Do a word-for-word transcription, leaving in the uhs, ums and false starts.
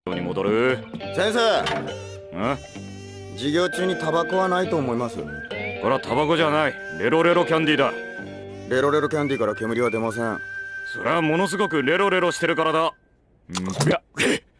に戻る。 先生、 ん？ 授業中にタバコはないと思います。 これはタバコじゃない、レロレロキャンディーだ。 レロレロキャンディーから煙は出ません。 それはものすごくレロレロしてるからだ。んがっ